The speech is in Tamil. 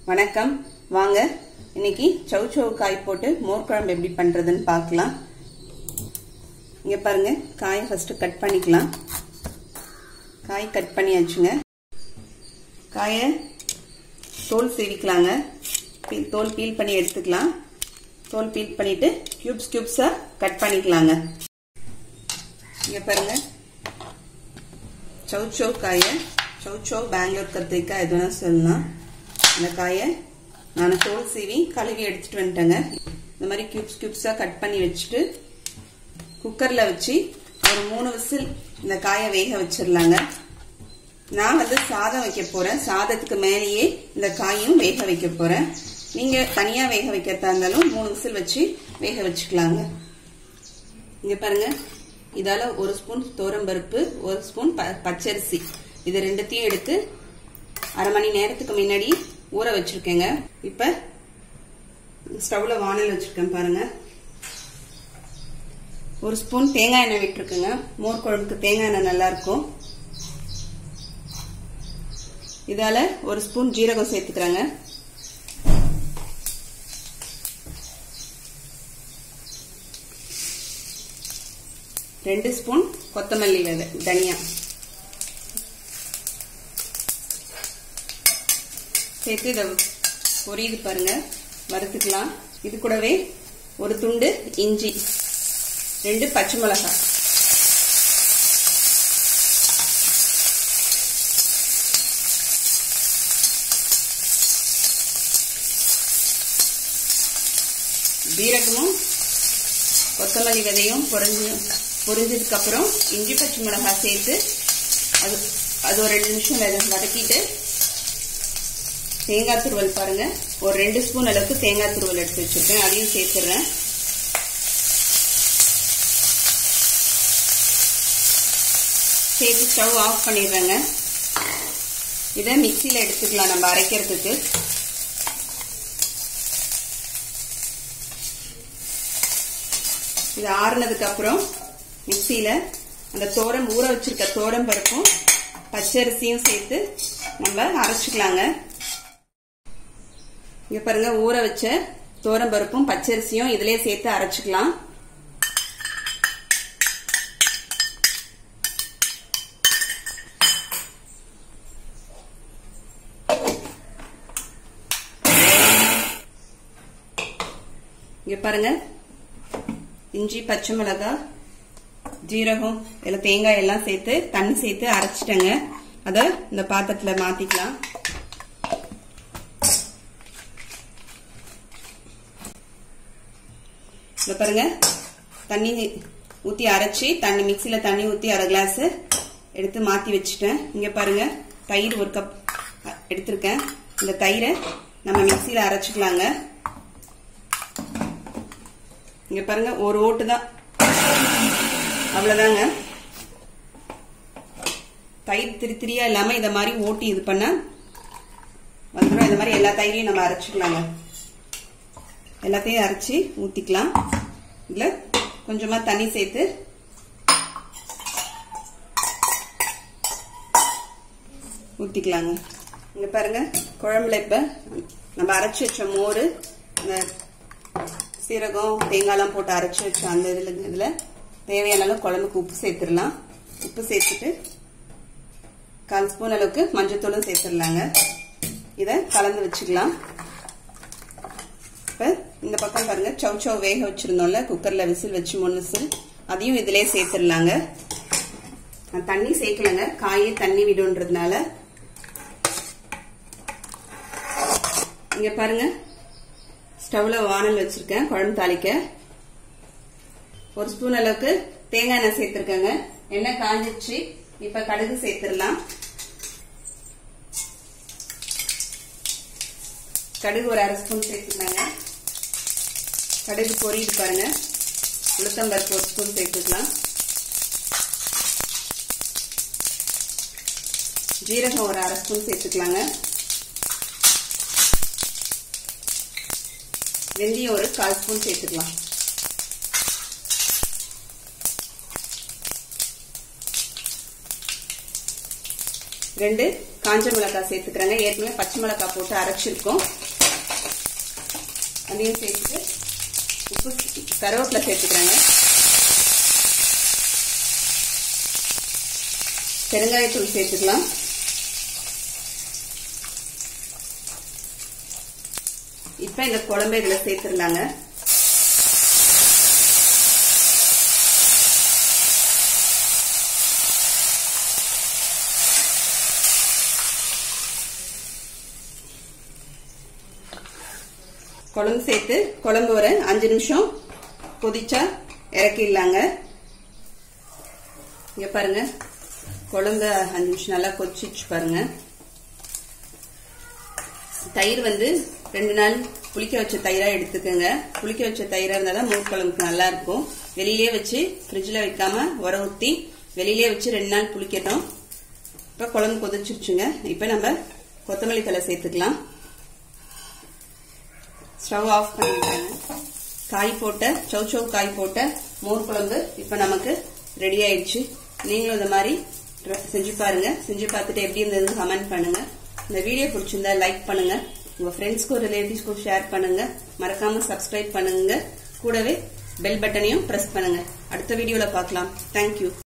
வணக்கம். வாங்க இன்னைக்கு சௌசௌ காய் போட்டு மோர் குழம்பு எப்படி பண்றதுன்னு பார்க்கலாம். இங்க பாருங்க, காயை ஃபர்ஸ்ட் கட் பண்ணிக்கலாம். காய் கட் பண்ணியாச்சுங்க. காயை தோல் சீவிக்கலாங்க. தோல் பீல் பண்ணி எடுத்துக்கலாம். தோல் பீல் பண்ணிட்டு கியூப்ஸா கட் பண்ணிக்கலாங்க. இங்க பாருங்க, சௌசௌ காயை, சௌசௌ பெங்களூர் கத்திரிக்காய் எதுனா சொல்லலாம். இந்த காயை நான் தோல் சீவி கழுவி எடுத்துட்டு வந்துட்டேங்க. இந்த மாதிரி கியூப்ஸா கட் பண்ணி வச்சுட்டு குக்கர்ல வச்சு ஒரு 3 விசில் இந்த காயை வேக வச்சிடலாங்க. நான் சாதம் வைக்க போறேன். சாதத்துக்கு மேலேயே இந்த காயும் வேக வைக்க போறேன். நீங்க தனியா வேக வைக்கிறதா இருந்தாலும் 3 விசில் வச்சு வேக வச்சுக்கலாங்க. இங்க பாருங்க, இதால 1 ஸ்பூன் துவரம்பருப்பு, 1 ஸ்பூன் பச்சரிசி, இது ரெண்டுத்தையும் எடுத்து அரை மணி நேரத்துக்கு முன்னாடி ஊற வச்சிருக்கேங்க. இப்ப ஸ்டவ்ல வானல் வச்சிருக்கேன் பாருங்க. 1 ஸ்பூன் தேங்காய் எண்ணெய் விட்டுருக்குங்க. மோர் குழம்புக்கு தேங்காய் எண்ணெய் நல்லா இருக்கும். இதால 1 ஸ்பூன் ஜீரகம் சேர்த்துக்கிறேங்க. ரெண்டு ஸ்பூன் கொத்தமல்லி விதை, தனியா சேர்த்து இதை பொரியுது பாருங்க, வறுத்துக்கலாம். இது கூடவே ஒரு துண்டு இஞ்சி, 2 பச்சை மிளகாய், ஜீரகமும் கொத்தமல்லி விதையும் பொரிஞ்சதுக்கு அப்புறம் இஞ்சி பச்சை மிளகாய் சேர்த்து அது ஒரு 2 நிமிஷம் வதக்கிட்டு தேங்காய் துருவல் பாருங்க, ஒரு 2 ஸ்பூன் அளவுக்கு தேங்காய் துருவல் எடுத்து வச்சிருக்கேன், அதையும் சேர்த்துறேன். சேர்த்து ஸ்டவ் ஆஃப் பண்ணிடுறேங்க. இதை மிக்சியில எடுத்துக்கலாம் நம்ம அரைக்கிறதுக்கு. இது ஆறுனதுக்கு அப்புறம் மிக்சியில அந்த ஊற வச்சிருக்க தோரம் பருப்பும் பச்சரிசியும் சேர்த்து நம்ம அரைச்சுக்கலாங்க. இங்க பாருங்க, ஊற வச்ச தோரம் பருப்பும் பச்சரிசியும் இதுலயே சேர்த்து அரைச்சுக்கலாம். இங்க பாருங்க, இஞ்சி பச்சை மிளகாய் ஜீரகம் இல்ல தேங்காய் எல்லாம் சேர்த்து தண்ணி சேர்த்து அரைச்சிட்டேங்க. அத இந்த பாத்திரத்துல மாத்திக்கலாம். இத பாருங்க, தண்ணி ஊத்தி அரைச்சி மிக்சியில தண்ணி ஊத்தி 1/2 கிளாஸ் எடுத்து மாத்தி வச்சுட்டேன். இங்க பாருங்க, தயிர் 1 கப் எடுத்திருக்கேன். இந்த தயிரை நம்ம மிக்சியில அரைச்சுக்கலாங்க. இங்க பாருங்க, ஒரு ஓட்டு தான், அவ்வளவுதாங்க. தயிர் திரியா இல்லாம இத மாதிரி ஓட்டி இது பண்ண வந்துடும். இந்த மாதிரி எல்லா தயிரையும் நம்ம அரைச்சுக்கலாங்க. எல்லாத்தையும் அரைச்சி ஊத்திக்கலாம். இதுல கொஞ்சமா தண்ணி சேர்த்து ஊத்திக்கலாங்க. இங்க பாருங்க, குழம்புல இப்ப நம்ம அரைச்சு வச்ச மோர், சீரகம் தேங்காய்லாம் போட்டு அரைச்சு வச்ச அந்த இதுல தேவையான அளவு குழம்புக்கு உப்பு சேர்த்துடலாம். உப்பு சேர்த்துட்டு 1/4 ஸ்பூன் அளவுக்கு மஞ்சத்தூளும் சேர்த்துடலாங்க. இத கலந்து வச்சுக்கலாம். இப்ப இந்த பக்கம் பாருங்க, சௌசௌ வேக வச்சிருந்தோம்ல, குக்கர்ல விசில் வச்சு 3 விசில், அதையும் இதுலயே சேர்த்துடலாங்க. நான் தண்ணி சேர்க்கலங்க, காயே தண்ணி விடுன்றதுனால. இங்க பாருங்க, ஸ்டவ்ல வானல் வச்சிருக்கேன் குழம்பு தாளிக்க. 1 ஸ்பூன் அளவுக்கு தேங்காய் எண்ணெய் சேர்த்திருக்கேங்க. எண்ணெய் காஞ்சிச்சு. இப்ப கடுகு சேர்த்துடலாம். கடுகு ஒரு 1/2 ஸ்பூன் சேர்த்துக்கலாங்க. கடுகு பொரியுது பாருங்க. உளுத்தம்பருப்பு 1 ஸ்பூன் சேர்த்துக்கலாம். ஜீரகம் ஒரு 1/2 ஸ்பூன் சேர்த்துக்கலாங்க. வெந்தயம் ஒரு 1/4 ஸ்பூன் சேர்த்துக்கலாம். ரெண்டு காஞ்ச மிளகாய் சேர்த்துக்கிறேங்க. ஏற்கனவே பச்சை மிளகாய் போட்டு அரைச்சிருக்கோம். அதையும் சேர்த்துட்டு உப்பு, கருவேப்பிலை சேர்த்துக்கிறேங்க. பெருங்காயத்தூள் சேர்த்துக்கலாம். இப்ப இந்த குழம்பை இதுல சேர்த்துடலாங்க. குழம்பு சேர்த்து குழம்பு ஒரு 5 நிமிஷம் கொதிச்சா இறக்கிடலாங்க. இங்க பாருங்க, குழம்பு 5 நிமிஷம் நல்லா கொதிச்சு பாருங்க. தயிர் வந்து 2 நாள் புளிக்க வச்ச தயிரா எடுத்துக்கோங்க. புளிக்க வச்ச தயிரா இருந்தாதான் மோர் குழம்புக்கு நல்லா இருக்கும். வெளியிலே வச்சு ஃப்ரிட்ஜ்ல வைக்காம உர ஊத்தி வெளியிலே வச்சு 2 நாள் புளிக்கட்டும். இப்ப குழம்பு கொதிச்சிருச்சுங்க. இப்ப நம்ம கொத்தமல்லி தழை சேர்த்துக்கலாம். ஸ்டவ் ஆஃப் பண்ணிட்டாங்க. காய் போட்ட சௌசௌ காய் போட்ட மோர் குழம்பு இப்ப நமக்கு ரெடி ஆயிடுச்சு. நீங்களும் இந்த மாதிரி செஞ்சு பாருங்க. செஞ்சு பார்த்துட்டு எப்படி இருந்ததுன்னு கமெண்ட் பண்ணுங்க. இந்த வீடியோ பிடிச்சிருந்தா லைக் பண்ணுங்க. உங்க ஃப்ரெண்ட்ஸ்க்கும் ரிலேட்டிவ்ஸ்க்கும் ஷேர் பண்ணுங்க. மறக்காம சப்ஸ்கிரைப் பண்ணுங்க. கூடவே பெல் பட்டனையும் பிரஸ் பண்ணுங்க. அடுத்த வீடியோல பார்க்கலாம். தேங்க்யூ.